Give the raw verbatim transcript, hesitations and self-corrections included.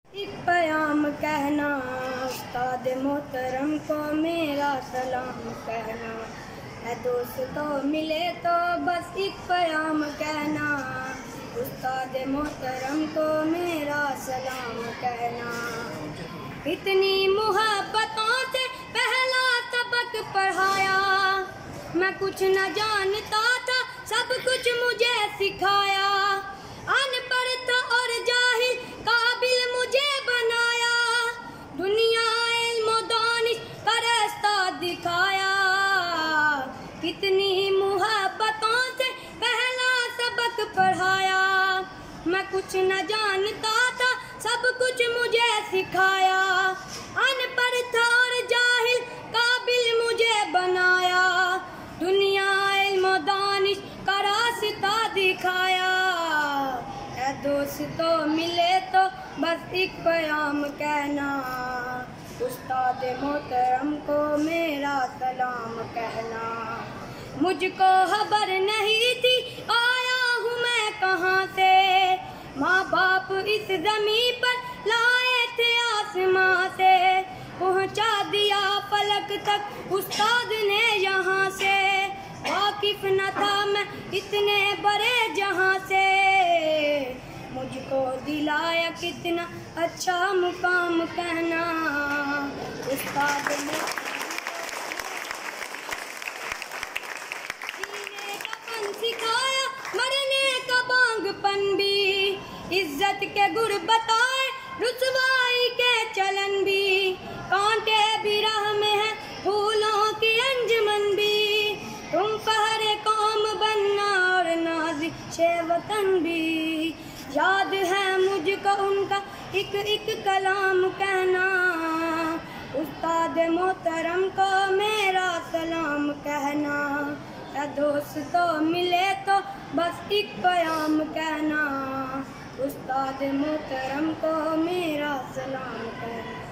एक प्याम कहना, उस्ताद मोहतरम को मेरा सलाम कहना। है दोस्तों मिले तो बस एक प्याम कहना, उस्ताद मोहतरम को मेरा सलाम कहना। इतनी मोहब्बतों से पहला सबक पढ़ाया, मैं कुछ न जानता था सब कुछ मुझे सिखाया। अनपढ़ था और जाहिल काबिल मुझे बनाया, दुनिया इल्म दानिश का रास्ता दिखाया। कितनी मोहब्बतों से पहला सबक पढ़ाया, मैं कुछ न जानता था सब कुछ मुझे सिखाया। अनपढ़ था और जाहिल काबिल मुझे बनाया, दुनिया इल्म दानिश का रास्ता दिखाया। ऐ दोस्तों मिले तो बस एक प्याम कहना, उस्ताद मोहतरम को मेरा सलाम कहना। मुझको खबर नहीं थी आया हूँ मैं कहाँ से, माँ बाप इस ज़मीं पर लाए थे आसमां से। पहुँचा दिया फलक तक उस्ताद ने यहाँ से, वाकिफ न था मैं इतने बड़े जहाँ से। मुझको दिलाया कितना अच्छा मुकाम कहना, उस्ताद ने जीने का फन सिखाया, मरने का बांगपन भी। इज्जत के गुर बताए, रुसवाई के चलन भी। कांटे भी राह में है, फूलों की अंजुमन भी। तुम फहरे कौम बनना और नाज़िशे वतन भी। याद है मुझको उनका एक एक कलाम कहना, उस्ताद मोहतरम को मेरा सलाम कहना। ऐ दोस्तों मिले तो बस एक प्याम कहना, उस्ताद मोहतरम को मेरा सलाम कहना।